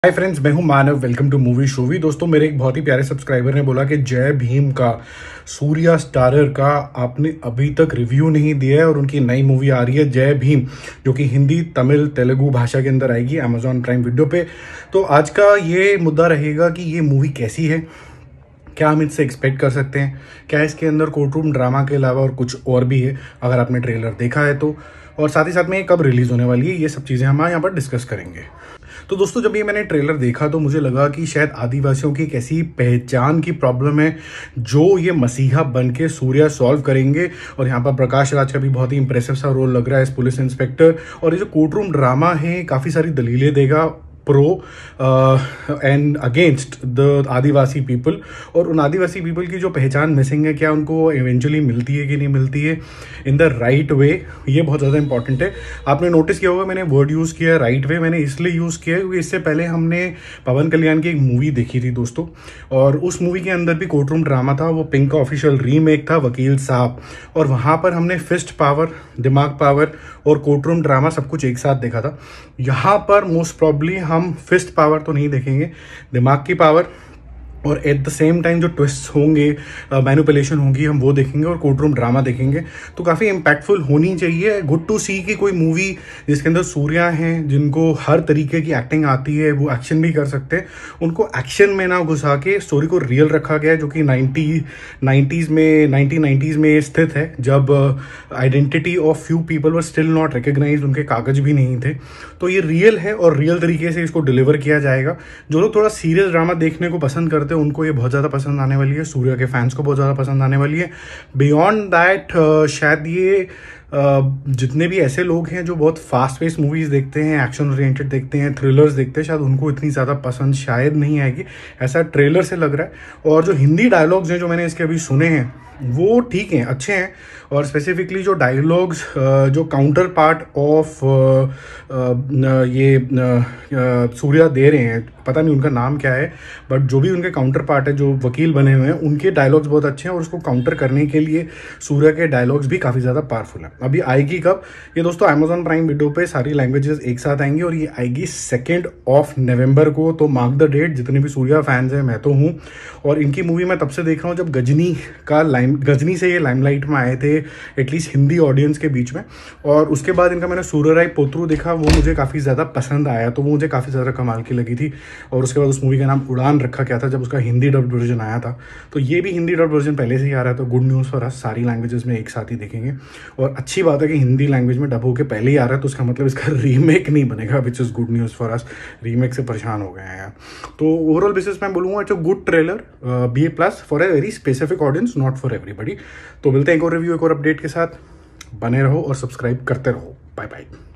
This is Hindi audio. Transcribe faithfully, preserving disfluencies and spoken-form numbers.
हाय फ्रेंड्स, मैं हूं मानव। वेलकम टू मूवी शोवी। दोस्तों, मेरे एक बहुत ही प्यारे सब्सक्राइबर ने बोला कि जय भीम का सूर्या स्टारर का आपने अभी तक रिव्यू नहीं दिया है और उनकी नई मूवी आ रही है जय भीम, जो कि हिंदी, तमिल, तेलुगु भाषा के अंदर आएगी अमेजॉन प्राइम वीडियो पे। तो आज का ये मुद्दा रहेगा कि ये मूवी कैसी है, क्या हम इससे एक्सपेक्ट कर सकते हैं, क्या इसके अंदर कोर्ट रूम ड्रामा के अलावा और कुछ और भी है अगर आपने ट्रेलर देखा है तो, और साथ ही साथ में ये कब रिलीज होने वाली है, ये सब चीज़ें हम यहाँ पर डिस्कस करेंगे। तो दोस्तों, जब ये मैंने ट्रेलर देखा तो मुझे लगा कि शायद आदिवासियों की एक ऐसी पहचान की प्रॉब्लम है जो ये मसीहा बन के सूर्या सॉल्व करेंगे। और यहाँ पर प्रकाश राज का भी बहुत ही इंप्रेसिव सा रोल लग रहा है एज पुलिस इंस्पेक्टर। और ये जो कोर्ट रूम ड्रामा है काफ़ी सारी दलीलें देगा pro and against the Adivasi people, और उन आदिवासी पीपल की जो पहचान मिसिंग है, क्या उनको इवेंचुअली मिलती है कि नहीं मिलती है इन द राइट वे, ये बहुत ज़्यादा इंपॉर्टेंट है। आपने नोटिस किया होगा मैंने वर्ड यूज़ किया राइट वे। मैंने इसलिए यूज़ किया क्योंकि इससे पहले हमने पवन कल्याण की एक मूवी देखी थी दोस्तों, और उस मूवी के अंदर भी कोर्ट रूम ड्रामा था। वो पिंक का ऑफिशियल रीमेक था, वकील साहब, और वहाँ पर हमने फिस्ट पावर, दिमाग पावर और कोर्ट रूम ड्रामा सब कुछ एक साथ देखा था। यहाँ पर मोस्ट प्रॉब्ली हम फिस्ट पावर तो नहीं देखेंगे, दिमाग की पावर और एट द सेम टाइम जो ट्विस्ट होंगे, मैनिपुलेशन होगी, हम वो देखेंगे और कोर्ट रूम ड्रामा देखेंगे। तो काफ़ी इम्पैक्टफुल होनी चाहिए। गुड टू सी कि कोई मूवी जिसके अंदर सूर्या हैं, जिनको हर तरीके की एक्टिंग आती है, वो एक्शन भी कर सकते हैं, उनको एक्शन में ना घुसा के स्टोरी को रियल रखा गया है, जो कि नाइन्टी नाइन्टीज़ में नाइनटीन नाइन्टीज़ में स्थित है, जब identity of few people were still not recognize, उनके कागज भी नहीं थे। तो ये रियल है और रियल तरीके से इसको डिलीवर किया जाएगा। जो लोग थोड़ा सीरियस ड्रामा देखने को पसंद करते हैं उनको ये बहुत ज़्यादा पसंद आने वाली है, सूर्या के फैंस को बहुत ज़्यादा पसंद आने वाली है। बियॉन्ड दैट शायद ये Uh, जितने भी ऐसे लोग हैं जो बहुत फास्ट पेस मूवीज़ देखते हैं, एक्शन ओरिएंटेड देखते हैं, थ्रिलर्स देखते हैं, शायद उनको इतनी ज़्यादा पसंद शायद नहीं आएगी, ऐसा ट्रेलर से लग रहा है। और जो हिंदी डायलॉग्स हैं जो मैंने इसके अभी सुने हैं वो ठीक हैं, अच्छे हैं। और स्पेसिफिकली जो डायलॉग्स जो काउंटर पार्ट ऑफ ये सूर्या दे रहे हैं, पता नहीं उनका नाम क्या है, बट जो भी उनके काउंटर पार्ट है जो वकील बने हुए हैं, उनके डायलॉग्स बहुत अच्छे हैं और उसको काउंटर करने के लिए सूर्या के डायलॉग्स भी काफ़ी ज़्यादा पावरफुल हैं। अभी आएगी कब ये दोस्तों? अमेजॉन प्राइम वीडियो पे सारी लैंग्वेजेस एक साथ आएंगी और ये आएगी सेकेंड ऑफ नवंबर को। तो मार्क द डेट। जितने भी सूर्या फैंस हैं, मैं तो हूँ, और इनकी मूवी मैं तब से देख रहा हूँ जब गजनी का लाइम गजनी से ये लाइमलाइट में आए थे, एटलीस्ट हिंदी ऑडियंस के बीच में। और उसके बाद इनका मैंने सूर्यराय पोत्रू देखा, वो मुझे काफ़ी ज़्यादा पसंद आया, तो वो मुझे काफ़ी ज़्यादा कमाल की लगी थी। और उसके बाद उस मूवी का नाम उड़ान रखा गया था जब उसका हिंदी डब्ड वर्जन आया था। तो ये भी हिंदी डब्ड वर्जन पहले से ही आ रहा है, तो गुड न्यूज़ फॉर अस, सारी लैंग्वेजेस में एक साथ ही देखेंगे। और अच्छी बात है कि हिंदी लैंग्वेज में डब होकर पहले ही आ रहा है, तो उसका मतलब इसका रीमेक नहीं बनेगा, which is good news for us. Remake से परेशान हो गए हैं यार। तो ओवरऑल बेसिस मैं बोलूँगा it's a good trailer, B A plus for a very specific audience, not for everybody. तो मिलते हैं एक और रिव्यू, एक और अपडेट के साथ। बने रहो और सब्सक्राइब करते रहो। Bye bye.